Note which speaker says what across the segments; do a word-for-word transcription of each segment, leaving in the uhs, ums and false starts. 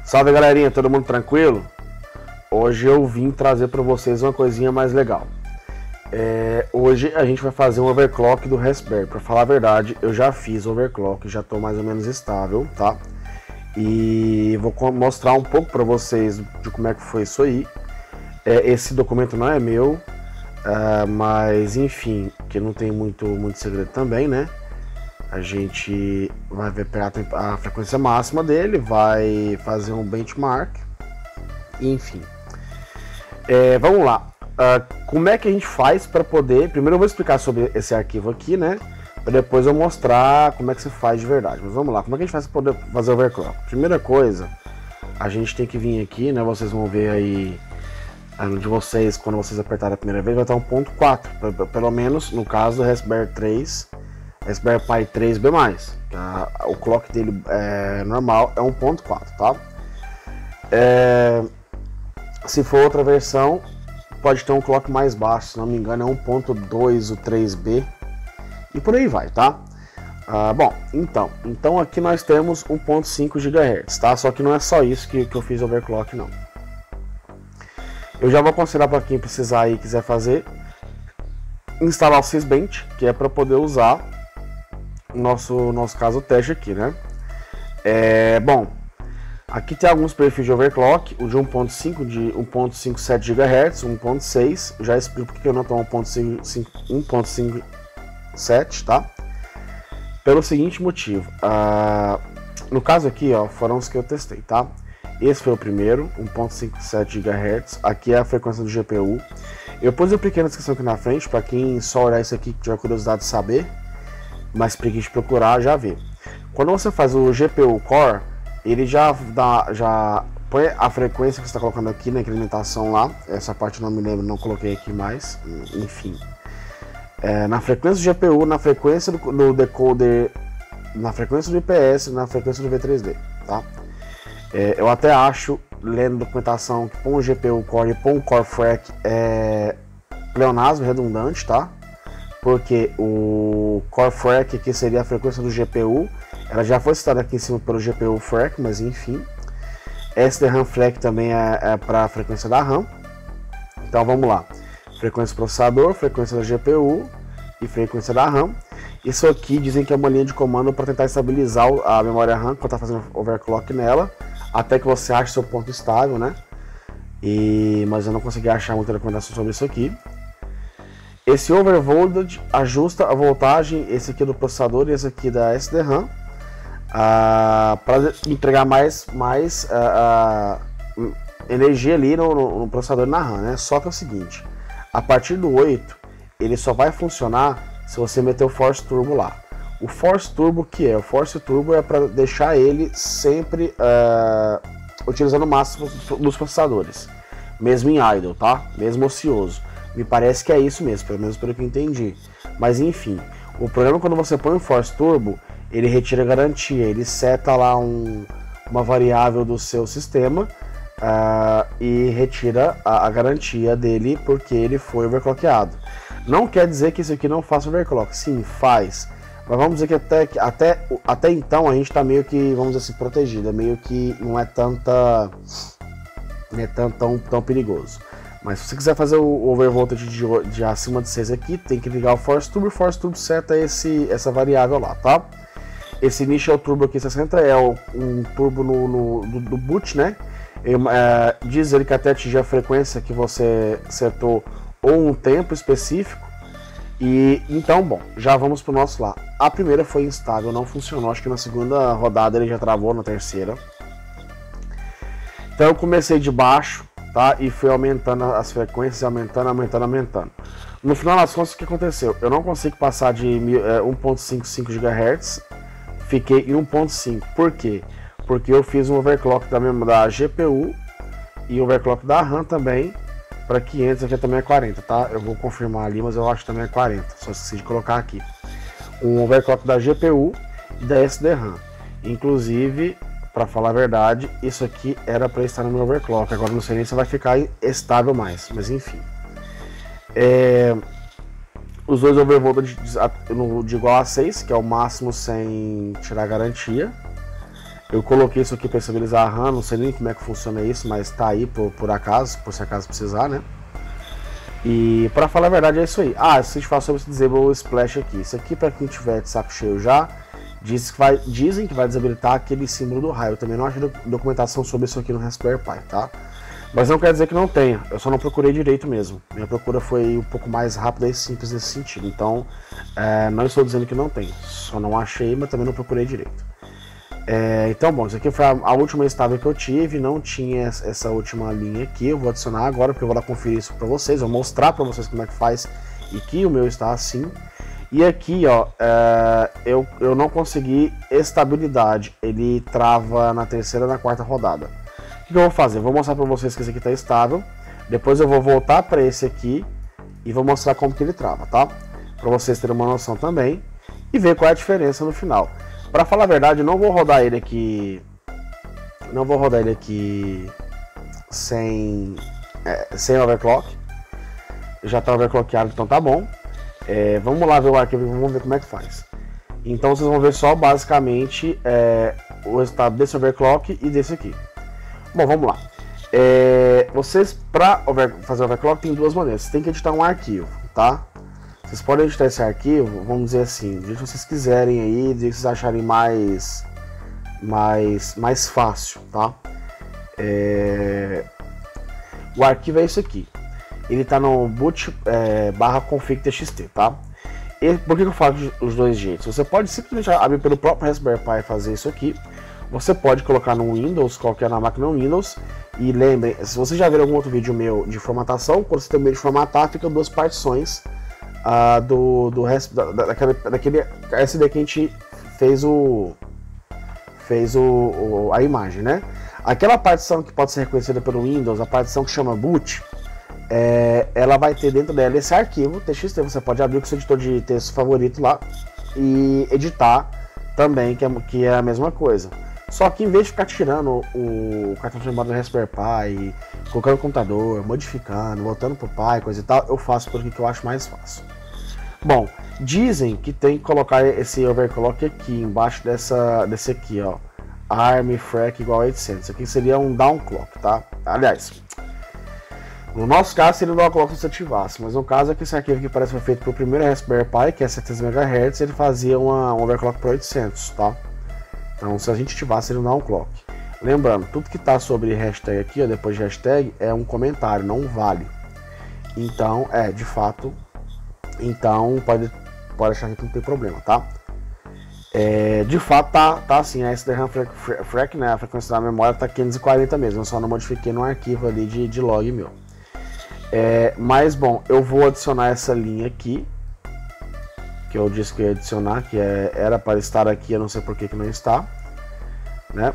Speaker 1: Salve galerinha, todo mundo tranquilo? Hoje eu vim trazer para vocês uma coisinha mais legal. É, hoje a gente vai fazer um overclock do Raspberry. Para falar a verdade, eu já fiz overclock, já estou mais ou menos estável, tá? E vou mostrar um pouco para vocês de como é que foi isso aí. É, esse documento não é meu, é, mas enfim, que não tem muito, muito segredo também, né? A gente vai ver a, a frequência máxima dele, vai fazer um benchmark, enfim. É, vamos lá. Uh, como é que a gente faz para poder... Primeiro eu vou explicar sobre esse arquivo aqui, né? Para depois eu mostrar como é que se faz de verdade. Mas vamos lá, como é que a gente faz para poder fazer overclock? Primeira coisa, a gente tem que vir aqui, né? Vocês vão ver aí, de vocês, quando vocês apertarem a primeira vez, vai estar um ponto quatro. Pelo menos no caso do Raspberry três, Raspberry Pi três B mais. Tá? O clock dele é normal, é um ponto quatro, tá? É, se for outra versão, pode ter um clock mais baixo, se não me engano é um ponto dois, o três B, e por aí vai, tá? Ah, bom, então, então aqui nós temos um ponto cinco gigahertz, tá? Só que não é só isso que, que eu fiz overclock, não. Eu já vou aconselhar para quem precisar e quiser fazer, instalar o Sysbench, que é para poder usar o nosso, nosso caso teste aqui, né? É, bom, aqui tem alguns perfis de overclock, o de um ponto cinco, de um ponto cinquenta e sete gigahertz, um ponto seis, já explico porque eu não estou um ponto cinquenta e sete, tá? Pelo seguinte motivo, uh, no caso aqui, ó, foram os que eu testei, tá? Esse foi o primeiro, um ponto cinquenta e sete gigahertz, aqui é a frequência do G P U. Eu pus uma pequena descrição aqui na frente, para quem só olhar isso aqui, que tiver curiosidade de saber, mas preguiça de procurar, já vê. Quando você faz o G P U Core, ele já dá, já põe a frequência que você está colocando aqui na incrementação lá. Essa parte não me lembro, não coloquei aqui mais. Enfim, é, na frequência do G P U, na frequência do, do decoder, na frequência do I P S, na frequência do V três D, tá? É, eu até acho, lendo a documentação, que pôr um G P U Core e pôr um Core Frac é pleonasmo redundante, tá? Porque o Core Frac, que seria a frequência do G P U, ela já foi citada aqui em cima pelo G P U Frac, mas enfim. S D RAM Frac também é, é para a frequência da RAM. Então vamos lá. Frequência do processador, frequência da G P U e frequência da RAM. Isso aqui dizem que é uma linha de comando para tentar estabilizar a memória RAM quando está fazendo overclock nela, até que você ache seu ponto estável, né? E, mas eu não consegui achar muita recomendação sobre isso aqui. Esse overvoltage ajusta a voltagem, esse aqui do processador e esse aqui da S D RAM, uh, para entregar mais, mais uh, uh, energia ali no, no, no processador e na RAM, né? Só que é o seguinte, a partir do oito, ele só vai funcionar se você meter o Force Turbo lá. O Force Turbo, que é? O Force Turbo é para deixar ele sempre uh, utilizando o máximo dos processadores, mesmo em idle, tá? Mesmo ocioso. Me parece que é isso mesmo, pelo menos pelo que eu entendi. Mas enfim, o problema quando você põe o Force Turbo, ele retira a garantia, ele seta lá um, uma variável do seu sistema uh, e retira a, a garantia dele porque ele foi overclockeado. Não quer dizer que isso aqui não faça overclock, sim, faz. Mas vamos dizer que até, até, até então a gente está meio que, vamos dizer assim, protegido, é meio que não é tanta, não é tão, tão, tão perigoso. Mas se você quiser fazer o overvoltage de, de acima de seis aqui, tem que ligar o Force Turbo. O Force Turbo seta esse, essa variável lá, tá? Esse Initial Turbo aqui sessenta é o, um turbo no, no, do, do boot, né? E, é, diz ele que até atingir a frequência que você setou ou um tempo específico. E então, bom, já vamos pro nosso lá. A primeira foi instável, não funcionou. Acho que na segunda rodada ele já travou, na terceira. Então eu comecei de baixo, tá? E fui aumentando as frequências, aumentando, aumentando, aumentando. No final das contas, o que aconteceu? Eu não consigo passar de um ponto cinquenta e cinco gigahertz, fiquei em um ponto cinco. Por quê? Porque eu fiz um overclock da, mesma, da G P U e overclock da RAM também para quinhentos, aqui também é quarenta, tá? Eu vou confirmar ali, mas eu acho que também é quarenta, só esqueci de colocar aqui. Um overclock da G P U e da S D RAM. Inclusive, para falar a verdade, isso aqui era para estar no meu overclock. Agora não sei nem se vai ficar estável mais, mas enfim. É, os dois overvoltage de igual a seis, que é o máximo sem tirar a garantia. Eu coloquei isso aqui para estabilizar a RAM, não sei nem como é que funciona isso, mas tá aí por, por acaso, por se acaso precisar, né? E para falar a verdade é isso aí. Ah, se a gente fala sobre esse Disable Splash aqui, isso aqui para quem tiver de saco cheio já, diz que vai, dizem que vai desabilitar aquele símbolo do raio. Eu também não achei documentação sobre isso aqui no Raspberry Pi, tá? Mas não quer dizer que não tenha, eu só não procurei direito mesmo. Minha procura foi um pouco mais rápida e simples nesse sentido. Então, é, não estou dizendo que não tem, só não achei, mas também não procurei direito. É, então, bom, isso aqui foi a, a última estável que eu tive, não tinha essa última linha aqui. Eu vou adicionar agora, porque eu vou lá conferir isso para vocês, vou mostrar para vocês como é que faz e que o meu está assim. E aqui, ó, é, eu, eu não consegui estabilidade, ele trava na terceira e na quarta rodada. O que eu vou fazer? Eu vou mostrar para vocês que esse aqui está estável, depois eu vou voltar para esse aqui e vou mostrar como que ele trava, tá? Para vocês terem uma noção também e ver qual é a diferença no final. Para falar a verdade, eu não vou rodar ele aqui, não vou rodar ele aqui sem, é, sem overclock, já está overclockeado, então tá bom. É, vamos lá ver o arquivo e vamos ver como é que faz. Então vocês vão ver só basicamente é, o resultado desse overclock e desse aqui. Bom, vamos lá. É, vocês, para over, fazer overclock, tem duas maneiras. Vocês têm que editar um arquivo, tá? Vocês podem editar esse arquivo, vamos dizer assim, do jeito que vocês quiserem aí, do jeito que vocês acharem mais, mais, mais fácil, tá? É, o arquivo é isso aqui. Ele está no boot é, barra config txt, tá? E por que eu falo os dois jeitos? Você pode simplesmente abrir pelo próprio Raspberry Pi e fazer isso aqui. Você pode colocar no Windows, qualquer na máquina Windows. E lembrem, se você já viu algum outro vídeo meu de formatação, quando você termina de formatar, fica duas partições uh, do, do da, daquele, daquele S D que a gente fez o fez o, o, a imagem, né? Aquela partição que pode ser reconhecida pelo Windows, a partição que chama boot, é, ela vai ter dentro dela esse arquivo txt. Você pode abrir com o seu editor de texto favorito lá e editar também, que é, que é a mesma coisa. Só que em vez de ficar tirando o cartão de memória do Raspberry Pi, colocando no computador, modificando, voltando pro Pi, coisa e tal, eu faço por aqui que eu acho mais fácil. Bom, dizem que tem que colocar esse overclock aqui, embaixo dessa, desse aqui, ó, arm frac igual a oitocentos. Isso aqui seria um downclock, tá? Aliás, no nosso caso seria um downclock se você ativasse, mas no caso é que esse arquivo aqui parece que foi feito pro primeiro Raspberry Pi, que é setecentos megahertz, ele fazia uma, um overclock para oitocentos, tá? Então, se a gente ativasse, ele não dá um clock. Lembrando, tudo que está sobre hashtag aqui, ó, depois de hashtag, é um comentário, não vale. Então, é, de fato, então pode, pode achar que não tem problema, tá? É, de fato, tá, tá assim, a S D RAM frac, né, a frequência da memória tá quinhentos e quarenta mesmo, eu só não modifiquei no arquivo ali de, de log meu. É, mas, bom, eu vou adicionar essa linha aqui, que eu disse que ia adicionar, que é, era para estar aqui, eu não sei por que que não está, né?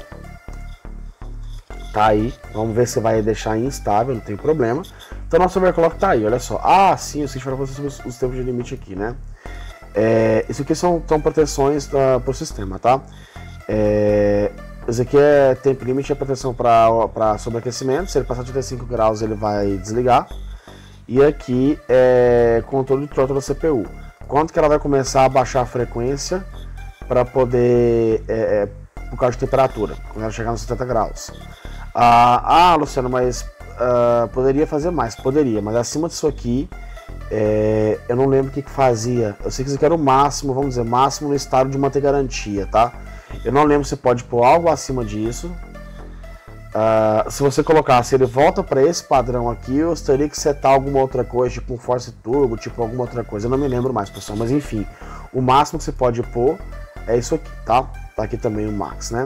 Speaker 1: Tá aí, vamos ver se vai deixar instável, não tem problema. Então nosso overclock tá aí, olha só. Ah, sim, eu sei falar para vocês sobre os, os tempos de limite aqui, né? É, isso aqui são, são proteções para o sistema, tá? É, isso aqui é tempo limite, é proteção para sobreaquecimento. Se ele passar de trinta e cinco graus, ele vai desligar. E aqui é controle de throttle da C P U. Quanto que ela vai começar a baixar a frequência para poder, é, é, por causa de temperatura, quando ela chegar nos setenta graus. Ah, ah Luciano, mas ah, poderia fazer mais? Poderia, mas acima disso aqui, é, eu não lembro o que que fazia. Eu sei que isso aqui era o máximo, vamos dizer, máximo no estado de manter garantia, tá? Eu não lembro se pode pôr algo acima disso. Uh, se você colocasse, ele volta para esse padrão aqui, ou teria que setar alguma outra coisa, tipo um Force Turbo, tipo alguma outra coisa, eu não me lembro mais, pessoal, mas enfim, o máximo que você pode pôr é isso aqui, tá? Tá aqui também o Max, né?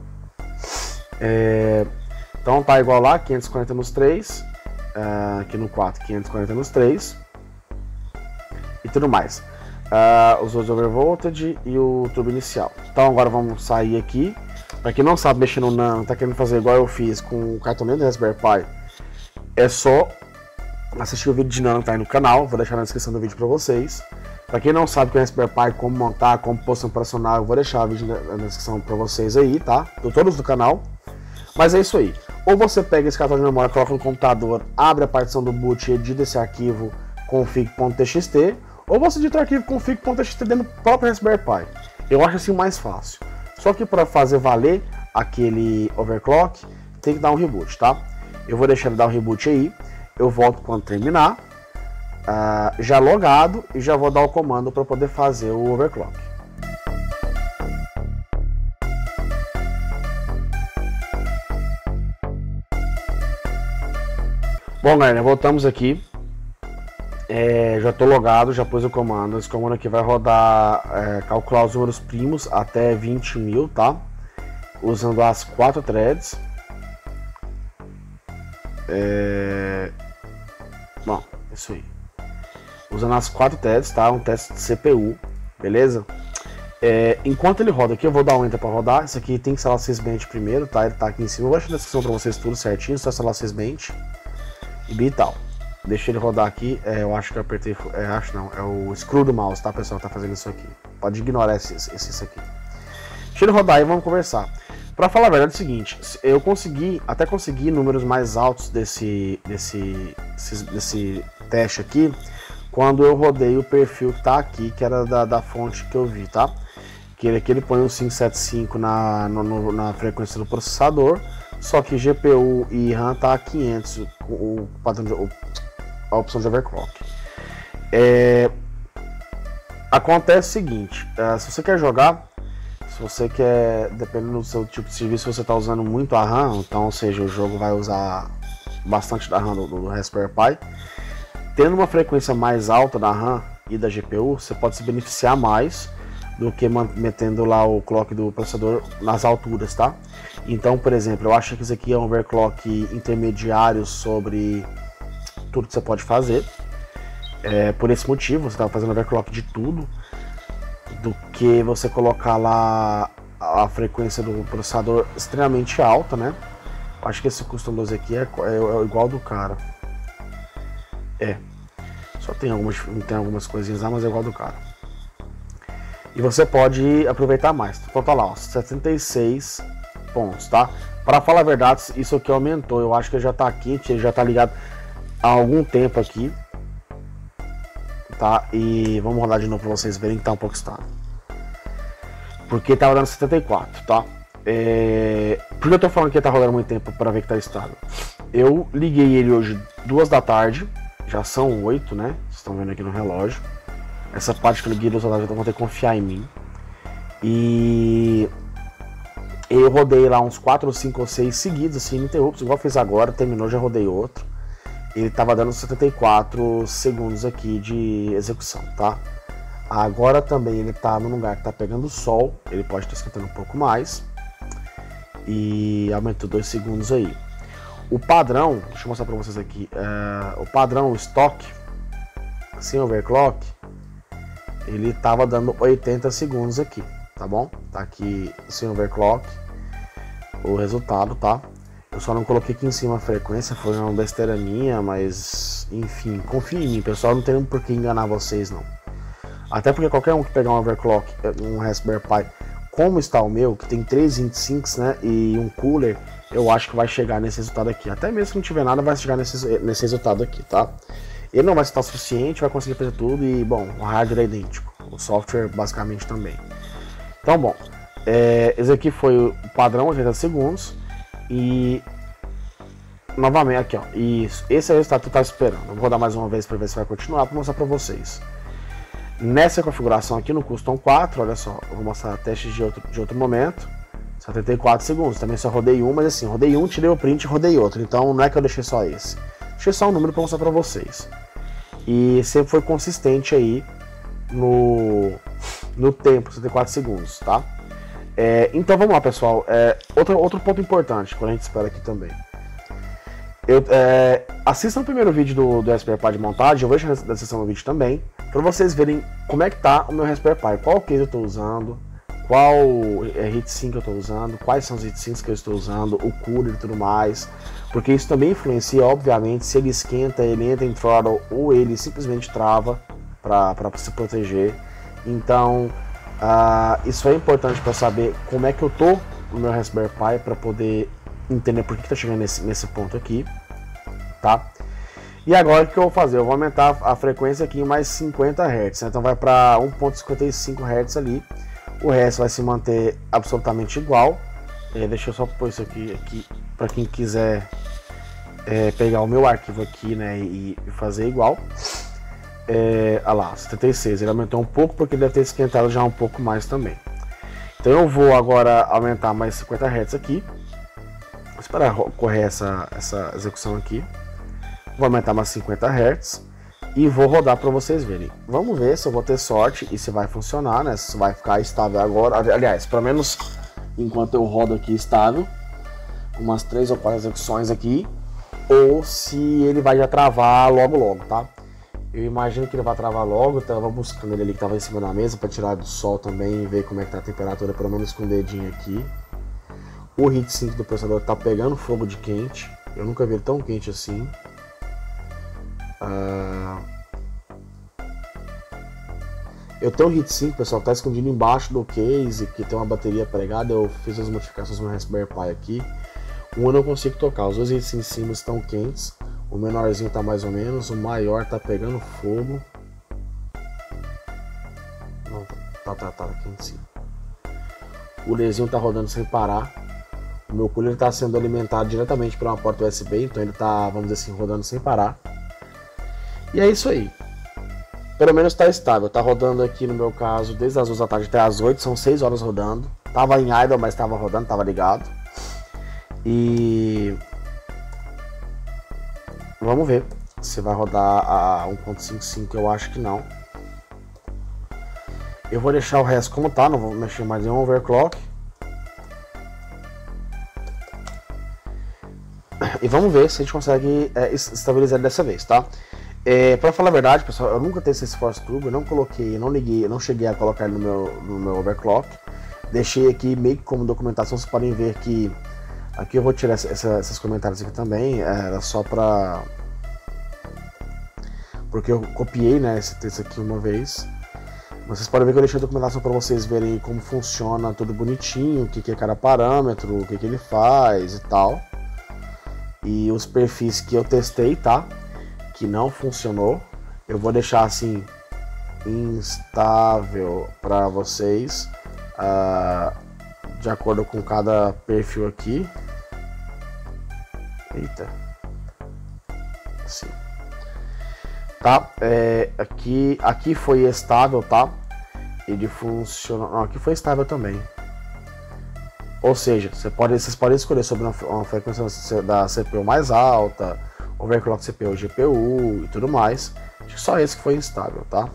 Speaker 1: É, então tá igual lá, quinhentos e quarenta nos três, uh, aqui no quatro, quinhentos e quarenta nos três, e tudo mais. Uh, os dois overvoltage e o turbo inicial. Então agora vamos sair aqui. Para quem não sabe mexer no Nano, tá querendo fazer igual eu fiz com o cartonete do Raspberry Pi, é só assistir o vídeo de Nano que tá aí no canal, vou deixar na descrição do vídeo para vocês. Para quem não sabe que é o Raspberry Pi, como montar, como posição operacional, eu vou deixar o vídeo na descrição para vocês aí, tá? Do todos do canal. Mas é isso aí. Ou você pega esse cartão de memória, coloca no computador, abre a partição do boot e edita esse arquivo config.txt, ou você edita o arquivo config.txt dentro do próprio Raspberry Pi. Eu acho assim mais fácil. Só que para fazer valer, aquele overclock, tem que dar um reboot, tá? Eu vou deixar ele dar um reboot aí, eu volto quando terminar, uh, já logado, e já vou dar o comando para poder fazer o overclock. Bom, galera, voltamos aqui. É, já estou logado, já pus o comando. Esse comando aqui vai rodar, é, calcular os números primos até vinte mil, tá? Usando as quatro threads. É... Bom, isso aí. Usando as quatro threads, tá? Um teste de C P U, beleza? É, enquanto ele roda aqui, eu vou dar um enter para rodar. Isso aqui tem que instalar o Sysbench primeiro, tá? Ele tá aqui em cima. Eu vou deixar na descrição para vocês tudo certinho. Só instalar o Sysbench e tal. Deixa ele rodar aqui. É, eu acho que eu apertei. É, acho não. É o screw do mouse, tá, pessoal? Tá fazendo isso aqui. Pode ignorar esse, esse, esse aqui. Deixa ele rodar aí e vamos conversar. Pra falar a verdade é o seguinte, eu consegui, até consegui números mais altos desse, desse, desse, desse teste aqui, quando eu rodei o perfil que tá aqui, que era da, da fonte que eu vi, tá? Que ele aqui ele põe o quinhentos e setenta e cinco na, no, na frequência do processador, só que G P U e RAM tá a quinhentos, o, padrão de, o, a opção de overclock. É, acontece o seguinte, é, se você quer jogar, se você quer, dependendo do seu tipo de serviço, você está usando muito a RAM, então, ou seja, o jogo vai usar bastante da RAM do, do Raspberry Pi. Tendo uma frequência mais alta da RAM e da G P U, você pode se beneficiar mais do que metendo lá o clock do processador nas alturas, tá? Então, por exemplo, eu acho que isso aqui é um overclock intermediário sobre tudo que você pode fazer. É, por esse motivo, você está fazendo overclock de tudo, do que você colocar lá a frequência do processador extremamente alta, né? Acho que esse custom doze aqui é, é, é igual do cara. É. Só tem algumas, tem algumas coisinhas lá, mas é igual do cara. E você pode aproveitar mais. Então tá lá, ó, setenta e seis pontos, tá? Para falar a verdade, isso aqui aumentou. Eu acho que já tá aqui, ele já tá ligado há algum tempo aqui. Tá? E vamos rodar de novo para vocês verem que tá um pouco estado. Porque tá rodando setenta e quatro, tá? É... Por que eu tô falando que tá rodando muito tempo para ver que tá estado? Eu liguei ele hoje duas da tarde, já são oito, né? Vocês estão vendo aqui no relógio. Essa parte que eu liguei duas da tarde, então vão ter que confiar em mim. E eu rodei lá uns quatro, cinco ou seis seguidos, assim, ininterruptos, igual eu fiz agora, terminou, já rodei outro. Ele estava dando setenta e quatro segundos aqui de execução, tá? Agora também ele está num lugar que está pegando sol, ele pode estar esquentando um pouco mais. E aumentou dois segundos aí. O padrão, deixa eu mostrar para vocês aqui, é, o padrão, o estoque, sem overclock, ele estava dando oitenta segundos aqui, tá bom? Tá aqui sem overclock, o resultado, tá? Eu só não coloquei aqui em cima a frequência, foi uma besteira minha, mas enfim, confie em mim, pessoal, não tem por que enganar vocês não. Até porque qualquer um que pegar um overclock, um Raspberry Pi, como está o meu, que tem três vinte e cinco, né, e um cooler, eu acho que vai chegar nesse resultado aqui. Até mesmo se não tiver nada, vai chegar nesse, nesse resultado aqui, tá? Ele não vai estar suficiente, vai conseguir fazer tudo e, bom, o hardware é idêntico, o software basicamente também. Então, bom, é, esse aqui foi o padrão, oitenta segundos. E novamente aqui, ó, isso, esse é o resultado que eu estava esperando. Eu vou rodar mais uma vez para ver se vai continuar, para mostrar para vocês. Nessa configuração aqui no Custom quatro, olha só, eu vou mostrar testes de outro, de outro momento. setenta e quatro segundos, também só rodei um, mas assim, rodei um, tirei o print e rodei outro. Então não é que eu deixei só esse, deixei só um número para mostrar para vocês. E sempre foi consistente aí no, no tempo, setenta e quatro segundos, tá? É, então vamos lá, pessoal. É, outro, outro ponto importante, quando a gente espera aqui também. Eu, é, assistam o primeiro vídeo do, do Raspberry Pi de montagem, eu vou deixar na descrição do vídeo também, para vocês verem como é que tá o meu Raspberry Pi, qual case eu estou usando, qual é, heatsink eu estou usando, quais são os heatsinks que eu estou usando, o cooler e tudo mais, porque isso também influencia, obviamente, se ele esquenta, ele entra em throttle ou ele simplesmente trava para se proteger. Então, Uh, isso é importante para saber como é que eu tô no meu Raspberry Pi, para poder entender por que tá chegando nesse, nesse ponto aqui, tá? E agora o que eu vou fazer? Eu vou aumentar a frequência aqui em mais cinquenta hertz, né? Então vai para um ponto cinquenta e cinco hertz ali, o resto vai se manter absolutamente igual, É, deixa eu só pôr isso aqui, aqui para quem quiser é, pegar o meu arquivo aqui, né, e, e fazer igual. É, ah lá, setenta e seis, ele aumentou um pouco porque deve ter esquentado já um pouco mais também. Então eu vou agora aumentar mais cinquenta hertz aqui. Vou esperar correr essa, essa execução aqui. Vou aumentar mais cinquenta hertz e vou rodar para vocês verem. Vamos ver se eu vou ter sorte e se vai funcionar, né? Se vai ficar estável agora. Aliás, pelo menos enquanto eu rodo aqui estável, umas três ou quatro execuções aqui, ou se ele vai já travar logo logo, tá? Eu imagino que ele vai travar logo, então eu vou buscando ele ali que estava em cima da mesa para tirar do sol também e ver como é que tá a temperatura, pelo menos com o dedinho aqui. O heatsink do processador tá pegando fogo de quente, eu nunca vi ele tão quente assim. Uh... Eu tenho um heatsink, pessoal, que tá escondido embaixo do case, que tem uma bateria pregada. Eu fiz as modificações no Raspberry Pi aqui. Um eu não consigo tocar, os dois heatsinks em cima estão quentes. O menorzinho tá mais ou menos, o maior tá pegando fogo. Não, tá, tá, tá aqui em cima. O lezinho tá rodando sem parar. O meu cooler tá sendo alimentado diretamente por uma porta U S B, então ele tá, vamos dizer assim, rodando sem parar. E é isso aí. Pelo menos tá estável, tá rodando aqui no meu caso desde as duas da tarde até as oito, são seis horas rodando. Tava em idle, mas tava rodando, tava ligado. E vamos ver se vai rodar a um ponto cinquenta e cinco, eu acho que não. Eu vou deixar o resto como tá, não vou mexer mais em overclock. E vamos ver se a gente consegue é, estabilizar ele dessa vez, tá? É, pra falar a verdade, pessoal, eu nunca testei esse Force Turbo, eu não coloquei, eu não liguei, eu não cheguei a colocar ele no meu, no meu overclock. Deixei aqui meio que como documentação, vocês podem ver que aqui eu vou tirar essa, essa, esses comentários aqui também, era só pra... porque eu copiei, né, esse texto aqui uma vez. Vocês podem ver que eu deixei a documentação para vocês verem como funciona tudo bonitinho, o que, que é cada parâmetro, o que, que ele faz e tal. E os perfis que eu testei, tá? Que não funcionou. Eu vou deixar assim instável para vocês, uh, de acordo com cada perfil aqui. Eita, assim, tá? É, aqui, aqui foi estável, tá? Ele funciona. Não, aqui foi estável também. Ou seja, você pode, vocês podem escolher sobre uma, uma frequência da C P U mais alta, overclock C P U, G P U e tudo mais. Acho que só esse que foi instável, tá?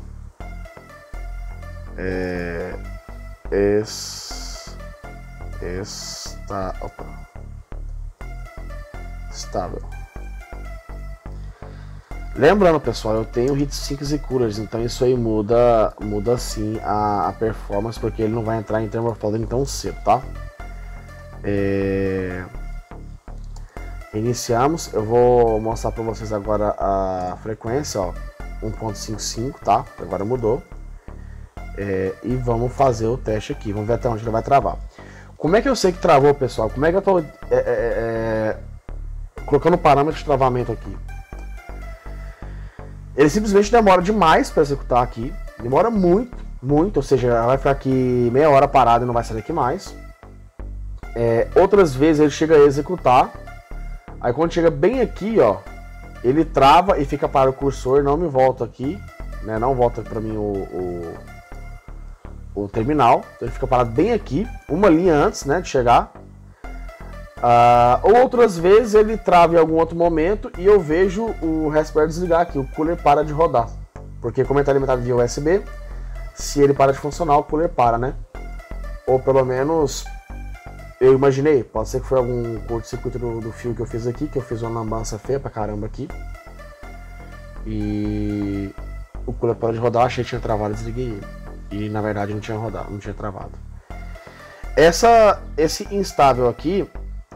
Speaker 1: É, es, esta, opa, estável. Lembrando, pessoal, eu tenho heatsinks e coolers, então isso aí muda, muda sim a, a performance, porque ele não vai entrar em thermal throttling tão cedo, tá? É... Iniciamos, eu vou mostrar para vocês agora a frequência, ó, um ponto cinquenta e cinco, tá? Agora mudou. É, e vamos fazer o teste aqui, vamos ver até onde ele vai travar. Como é que eu sei que travou, pessoal? Como é que eu tô é, é, é, colocando parâmetro de travamento aqui? Ele simplesmente demora demais para executar aqui, demora muito, muito, ou seja, ela vai ficar aqui meia hora parada e não vai sair daqui mais. É, outras vezes ele chega a executar, aí quando chega bem aqui, ó, ele trava e fica para o cursor, não me volta aqui, né, não volta para mim o, o, o terminal, então ele fica parado bem aqui, uma linha antes, né, de chegar. Uh, ou outras vezes ele trava em algum outro momento e eu vejo o Raspberry desligar aqui, o cooler para de rodar, porque como ele está alimentado via U S B, se ele para de funcionar, o cooler para, né? Ou pelo menos eu imaginei, pode ser que foi algum curto-circuito do, do fio que eu fiz aqui, que eu fiz uma lambança feia pra caramba aqui. E o cooler parou de rodar, achei que tinha travado e desliguei ele. E na verdade não tinha rodado, não tinha travado. Essa, esse instável aqui,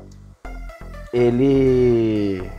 Speaker 1: ele...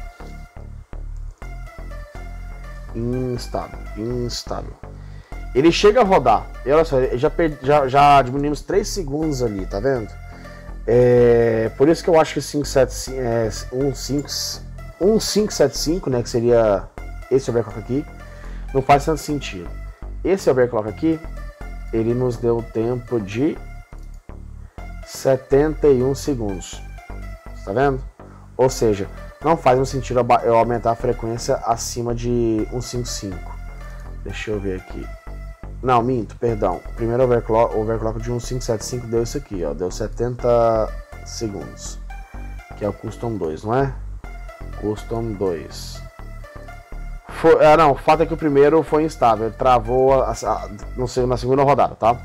Speaker 1: Instável, instável. Ele chega a rodar, e olha só, já, já, já diminuímos três segundos ali, tá vendo? É, por isso que eu acho que cinco sete cinco, é, um cinco sete cinco, né, que seria esse overclock aqui, não faz tanto sentido. Esse overclock aqui, ele nos deu tempo de setenta e um segundos. Tá vendo? Ou seja, não faz muito sentido eu aumentar a frequência acima de cento e cinquenta e cinco. Deixa eu ver aqui. Não, minto, perdão. O primeiro overclock, overclock de cento e setenta e cinco deu isso aqui, ó. Deu setenta segundos. Que é o Custom dois, não é? Custom dois. Foi, ah, não, o fato é que o primeiro foi instável. Ele travou a, a, não sei, na segunda rodada, tá?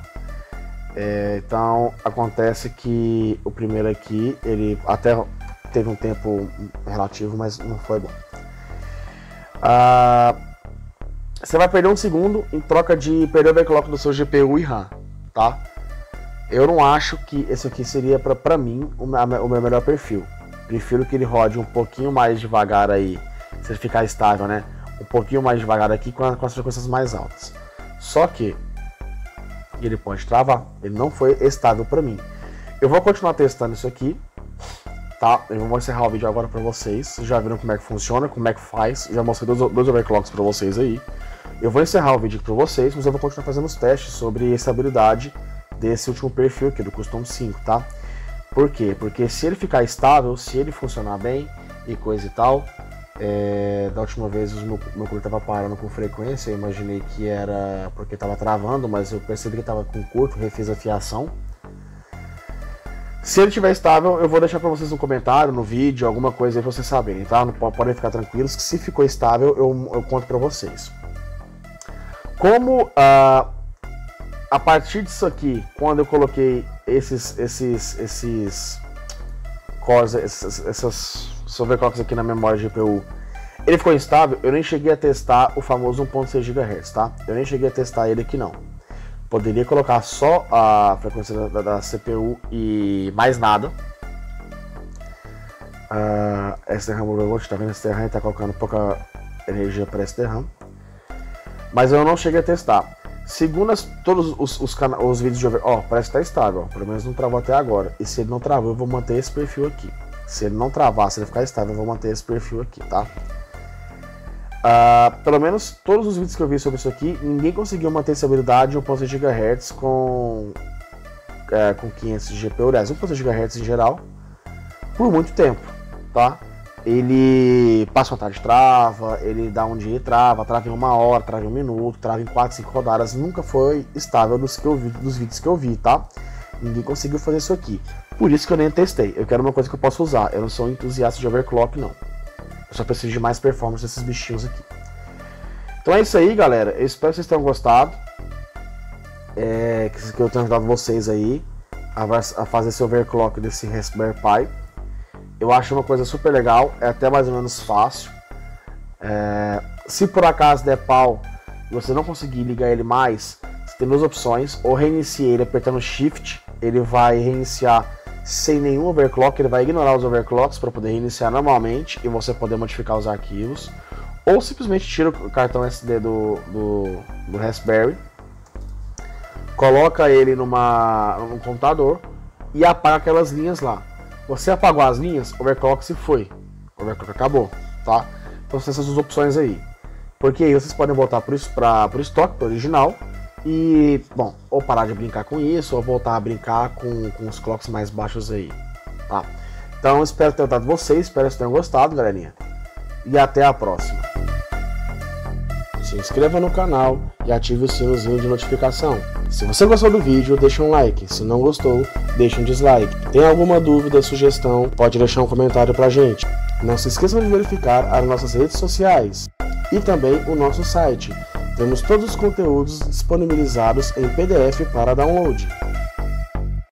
Speaker 1: É, então, acontece que o primeiro aqui, ele até teve um tempo relativo, mas não foi bom. Ah... Você vai perder um segundo em troca de perder o overclock do seu G P U e RAM, tá? Eu não acho que esse aqui seria pra, pra mim o meu, o meu melhor perfil. Prefiro que ele rode um pouquinho mais devagar aí, se ele ficar estável, né? Um pouquinho mais devagar aqui com, a, com as frequências mais altas. Só que ele pode travar, ele não foi estável pra mim. Eu vou continuar testando isso aqui, tá? Eu vou encerrar o vídeo agora pra vocês. Vocês já viram como é que funciona, como é que faz. Já mostrei dois, dois overclocks pra vocês aí. Eu vou encerrar o vídeo aqui pra vocês, mas eu vou continuar fazendo os testes sobre a estabilidade desse último perfil aqui, do Custom cinco, tá? Por quê? Porque se ele ficar estável, se ele funcionar bem e coisa e tal, é... da última vez o meu, meu curto tava parando com frequência, eu imaginei que era porque tava travando, mas eu percebi que tava com curto, refiz a fiação. Se ele estiver estável, eu vou deixar para vocês no comentário, no vídeo, alguma coisa aí pra vocês saberem, tá? Não podem ficar tranquilos que se ficou estável, eu, eu conto para vocês. Como uh, a partir disso aqui, quando eu coloquei esses esses esses cores, esses, esses overclocks aqui na memória G P U, ele ficou instável, eu nem cheguei a testar o famoso um ponto seis gigahertz, tá? Eu nem cheguei a testar ele aqui não. Poderia colocar só a frequência da, da C P U e mais nada. Uh, S D RAM Overwatch, tá vendo? S D RAM está colocando pouca energia para S D RAM. Mas eu não cheguei a testar. Segundo as, todos os, os, os vídeos de over... Ó, parece que tá estável, ó. Pelo menos não travou até agora. E se ele não travou, eu vou manter esse perfil aqui. Se ele não travar, se ele ficar estável, eu vou manter esse perfil aqui, tá? Uh, pelo menos todos os vídeos que eu vi sobre isso aqui, ninguém conseguiu manter essa habilidade de um ponto seis gigahertz com, é, com quinhentos de G P U, aliás, um ponto seis gigahertz em geral, por muito tempo, tá? Ele passa uma tarde trava, ele dá um dia e trava, trava em uma hora, trava em um minuto, trava em quatro, cinco rodadas, nunca foi estável dos, que eu vi, dos vídeos que eu vi, tá? Ninguém conseguiu fazer isso aqui, por isso que eu nem testei, eu quero uma coisa que eu possa usar, eu não sou um entusiasta de overclock não. Eu só preciso de mais performance desses bichinhos aqui. Então é isso aí, galera. Eu espero que vocês tenham gostado. É, que eu tenha ajudado vocês aí a, a fazer esse overclock desse Raspberry Pi. Eu acho uma coisa super legal. É até mais ou menos fácil. É, se por acaso der pau e você não conseguir ligar ele mais, você tem duas opções. Ou reinicie ele apertando Shift. Ele vai reiniciar sem nenhum overclock, ele vai ignorar os overclocks para poder reiniciar normalmente e você poder modificar os arquivos, ou simplesmente tira o cartão S D do, do, do Raspberry, coloca ele numa, num computador e apaga aquelas linhas lá. Você apagou as linhas, o overclock se foi, o overclock acabou, tá? Então tem essas duas opções aí, porque aí vocês podem voltar para o estoque, para o original, e, bom, ou parar de brincar com isso, ou voltar a brincar com, com os clocks mais baixos aí, tá? Então, espero ter ajudado vocês, espero que vocês tenham gostado, galerinha. E até a próxima. Se inscreva no canal e ative o sinozinho de notificação. Se você gostou do vídeo, deixa um like. Se não gostou, deixa um dislike. Tem alguma dúvida, sugestão, pode deixar um comentário pra gente. Não se esqueçam de verificar as nossas redes sociais e também o nosso site. Temos todos os conteúdos disponibilizados em P D F para download.